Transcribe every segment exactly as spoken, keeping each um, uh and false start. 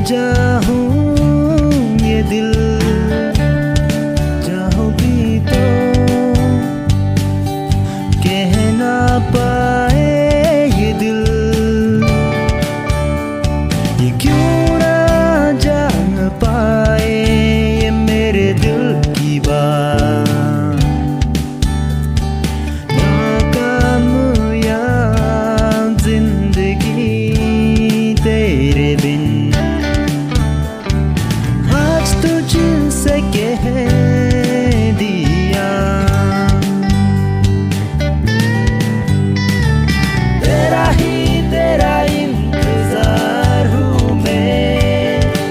चाहूं ये दिल चाहो भी तो कह ना पाए ये दिल, ये क्यों ना जान पाए ये मेरे दिल की बात। नाकामयाब जिंदगी तेरे बिन आज तुझसे कह दिया। तेरा ही तेरा इंतजार हूँ मैं,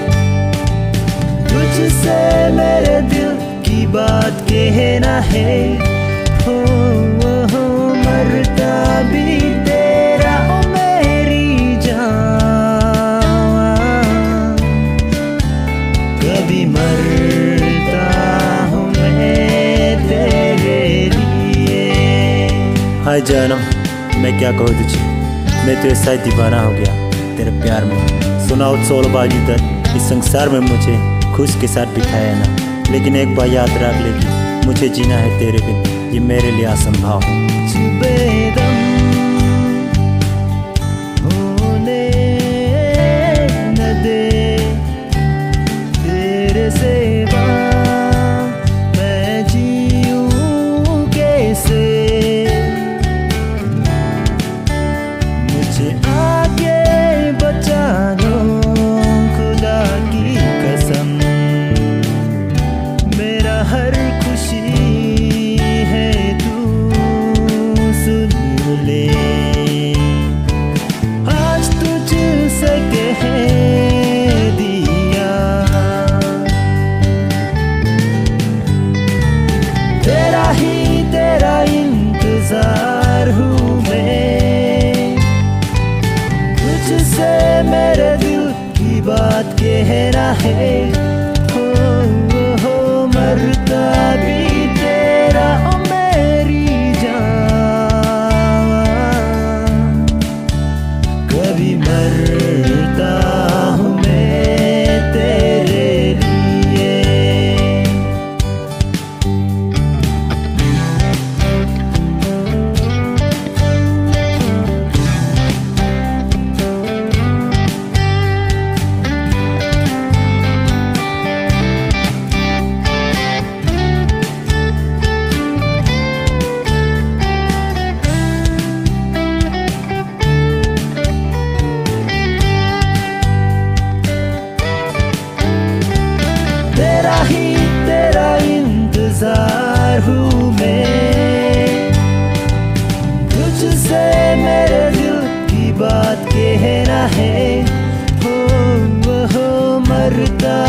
तुझसे मेरे दिल की बात कहना है। हो हो मरता भी तेरा ओ मेरी जान, कभी मरता हूँ मैं तेरे लिए। हाय जानम, मैं क्या कहूँ तुझे, मैं तो ऐसा दीवाना हो गया तेरे प्यार में। सुनाओ सोलह बाजू तक इस संसार में मुझे खुश के साथ बिठाया ना, लेकिन एक बार याद रख लेगी मुझे जीना है तेरे बिन, ये मेरे लिए असंभव है। बेदम होने न दे तेरे सिवा मैं जीऊं कैसे, मुझे आगे बचा लो खुदा की कसम। मेरा हर खुशी है तू सुन ले, आज तुझसे कह दिया। तेरा ही तेरा इंतजार हूँ मैं, तुझसे मेरे दिल की बात कहना है। हो हो मरता भी तेरा ओ मेरी जान, कभी मरता हूँ मैं तेरे लिए। तेरा ही तेरा इंतजार हूँ मैं, तुझसे मेरे दिल की बात कहना है। हो हो मरता